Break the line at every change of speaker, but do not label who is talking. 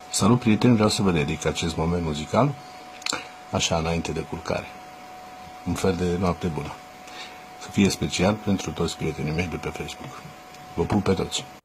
Salut, prieteni, vreau să vă dedic acest moment muzical, așa, înainte de culcare. Un fel de noapte bună. Să fie special pentru toți prietenii mei de pe Facebook. Vă pup pe toți!